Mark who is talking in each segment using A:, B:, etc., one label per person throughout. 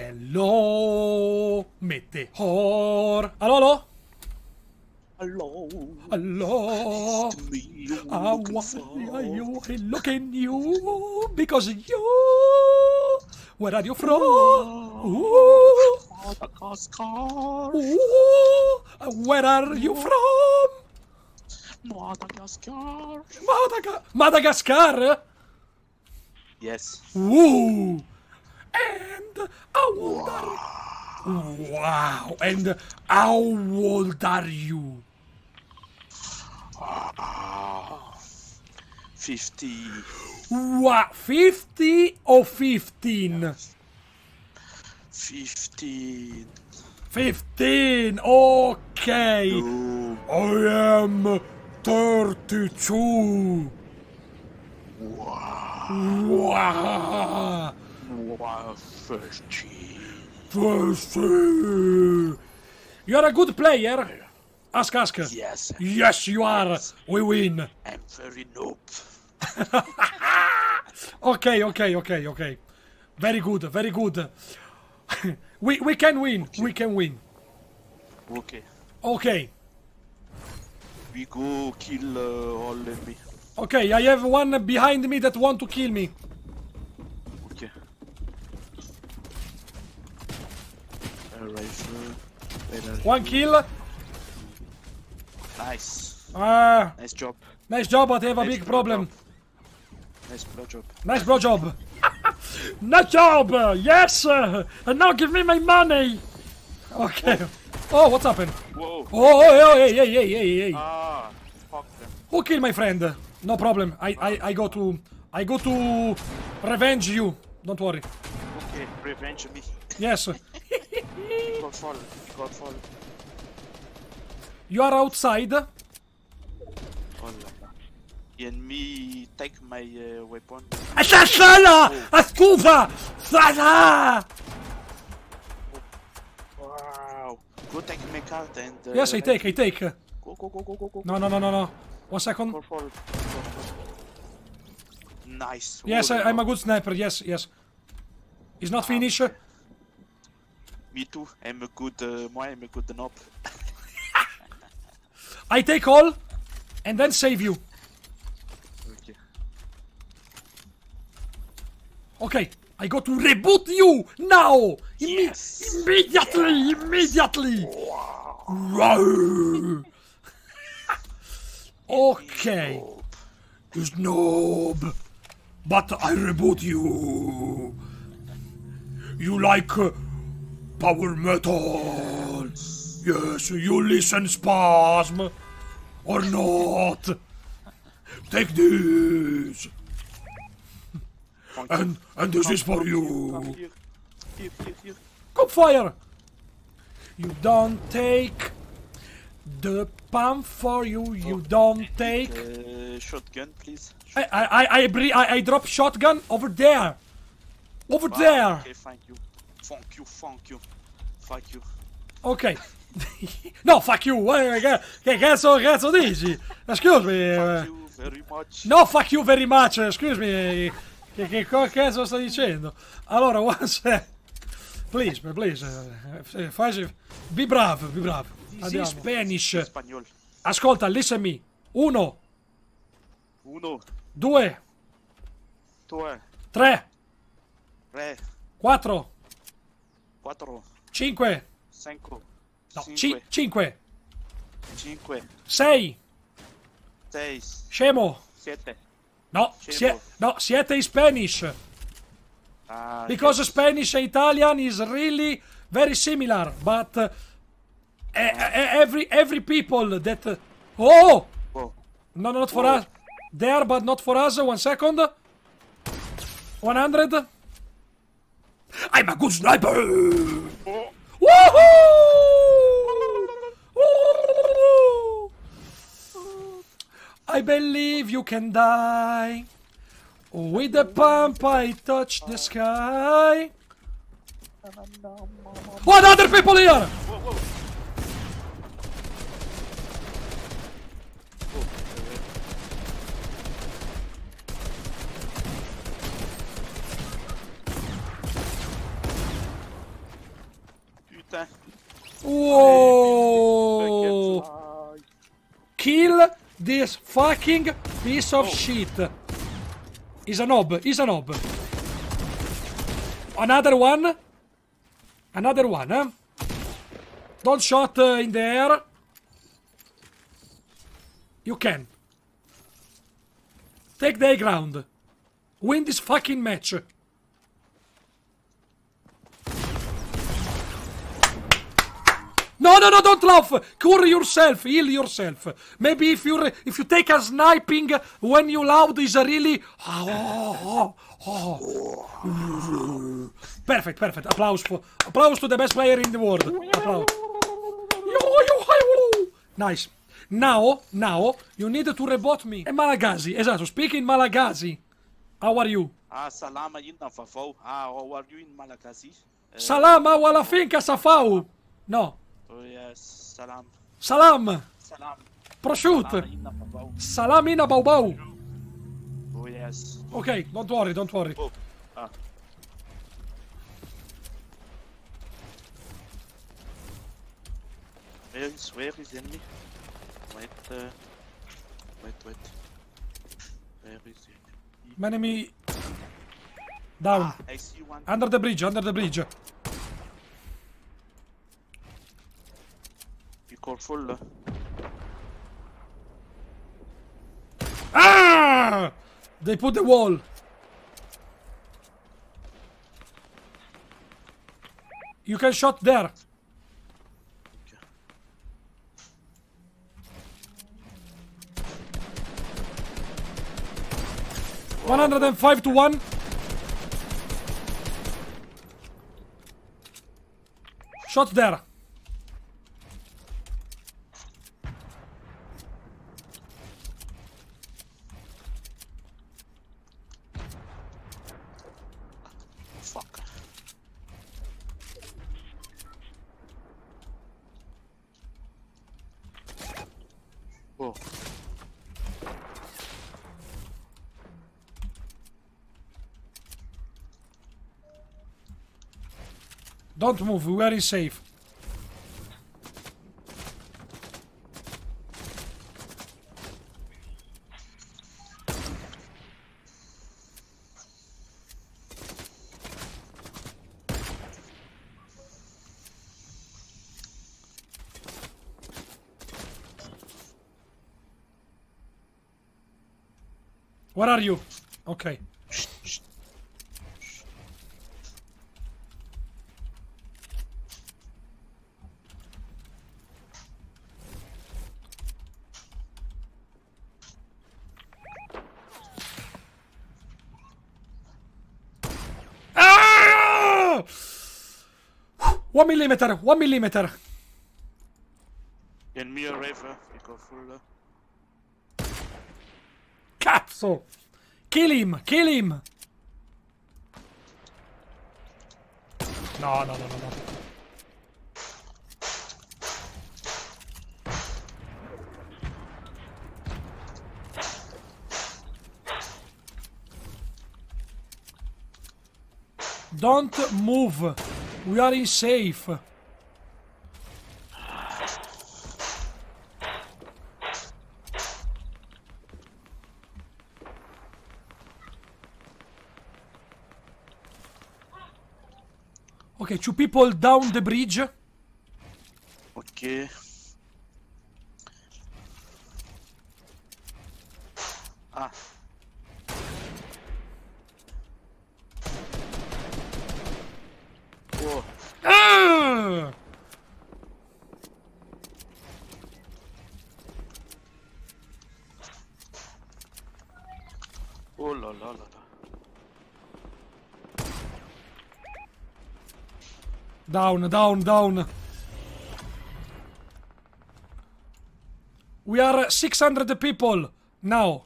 A: Hello, Meteor. Hallo, hallo?
B: Hello.
A: Hallo.
B: It's me you're
A: I
B: looking
A: want
B: for.
A: you looking you because you. Where are you from? Ooh.
B: Madagascar.
A: Ooh. Where are you from?
B: Madagascar.
A: Madagascar.
B: Yes.
A: Ooh. And how old are you? Wow. And how old are you?
B: 50.
A: What? 50 or 15?
B: 15.
A: 15. Okay.
B: Oh,
A: I am 32.
B: wow.
A: Wow.
B: Wow. 30.
A: 30. You're a good player. Ask.
B: Yes.
A: Yes, you are.
B: Yes.
A: We win.
B: I'm very noob.
A: Okay. Very good. we can win.
B: Okay.
A: We can win.
B: Okay.
A: Okay.
B: We go kill all enemy.
A: Okay, I have one behind me that want to kill me.
B: Okay. A rifle. Where are
A: One
B: you?
A: kill.
B: Nice.
A: Nice
B: Nice job.
A: job, but I have a
B: Nice
A: big
B: blow
A: problem.
B: job. Nice blow job.
A: Nice bro job. Nice job. Yes. And now give me my money. Okay. Oh, what's happened?
B: Whoa.
A: Oh, hey.
B: Ah. Fuck them.
A: Who killed my friend? No problem. I go to revenge you. Don't worry.
B: Okay. Revenge me.
A: Yes.
B: God fall. God fall.
A: You are outside.
B: Oh la la. And me take my weapon.
A: Sala! Scusa! Sala!
B: Wow. Go take my card and.
A: Yes, I take.
B: Go.
A: No. 1 second.
B: God fall. Nice.
A: Yes,
B: Oh,
A: I'm a good sniper. Yes. It's not finished.
B: Me too. I'm a good. I'm a good knob.
A: I take all and then save you.
B: Okay.
A: Okay, I go to reboot you now.
B: Yes.
A: Immediately. Wow. Okay. It's noob. But I reboot you. You like power metal? Yes, you listen, Spasm. Or not? Take this. And this is for you.
B: Here.
A: Come fire. You don't take the pump for you. You don't take.
B: Shotgun, please.
A: I drop shotgun over there. Over there.
B: Okay, thank you. Fuck you.
A: Ok. No, fuck you. Che cazzo dici? Excuse me.
B: Fuck you very much.
A: No, fuck you very much. Excuse me. Che cazzo sta dicendo? Allora, please. Be brave. Andiamo. Spanish.
B: Spagnolo.
A: Ascolta, listen me. 1,
B: 1,
A: 2,
B: 2,
A: 3,
B: 3,
A: 4,
B: 4,
A: 5.
B: 5,
A: No,
B: 5,
A: 5,
B: 5,
A: 6.
B: 6,
A: Scemo.
B: 7.
A: No,
B: Scemo.
A: siete in Spanish. Because Spanish and Italian is really very similar, but every people that oh no, not for us. There, but not for us. 1 second. 100. I'm a good sniper. Woohoo! I believe you can die. With the pump, I touch the sky. What other people here?
B: putain.
A: Whoa! Kill this fucking piece of shit. He's a knob. He's a knob. Another one. Another one, eh? Don't shot in the air. You can. Take the high ground. Win this fucking match. No, no, no, don't laugh. Cure yourself. Heal yourself. Maybe if you take a sniping when you loud is a really... Perfect, perfect. Applause to the best player in the world. Applause. Nice. Now, you need to rebut me. Malagasy, esatto. Speak in Malagasy. How are you?
B: Salama inna fafau. How are you in Malagasy?
A: Salama wala finca safau. No.
B: Oh yes, salam.
A: Salam.
B: Salam.
A: Prosciutto. Salam in a baubau.
B: Oh yes.
A: Okay, don't worry, don't worry.
B: Oh. Where is enemy? Wait. Where is he?
A: Enemy down.
B: I see one.
A: Under the bridge, under the bridge.
B: Be careful.
A: Ah! They put the wall. You can shot there. 105 to 1. Shot there.
B: Fuck. Oh.
A: Don't move, we are in safe. Where are you? Okay. Ah! 1 millimeter, 1 millimeter.
B: Enemy arrive, be careful.
A: Cazzo! Kill him! Kill him! No, no, no, no, no. Don't move. We are in safe. Okay, 2 people down the bridge.
B: Okay. Ah. Whoa.
A: Ah!
B: Oh la la la la.
A: Down, down, down. We are 600 people now.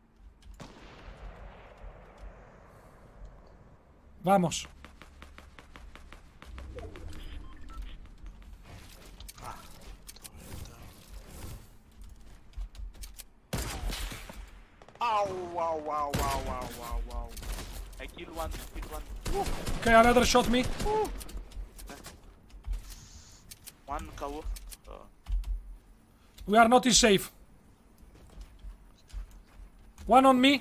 A: Vamos.
B: Ow, wow, wow, wow, wow, wow, wow. I killed one,
A: Okay, another shot me.
B: One KO.
A: We are not in safe. One on me.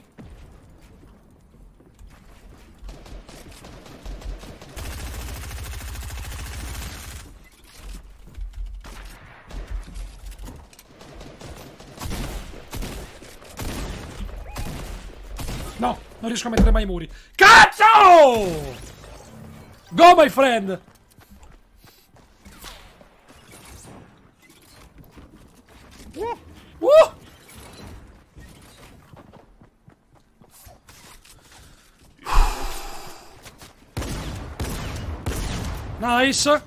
A: No, non riesco a mettere mai i muri. Cazzo! Go, my friend! Nice!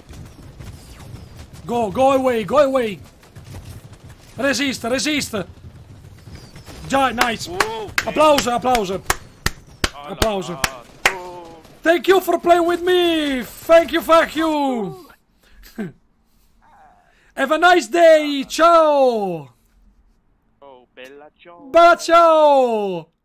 A: Go away, go away! Resist, resist! Già, nice! Applauso, applauso! Applauso! Thank you for playing with me! Thank you, fuck you! Have a nice day! Ciao!
B: Oh, bella ciao!
A: Bella ciao!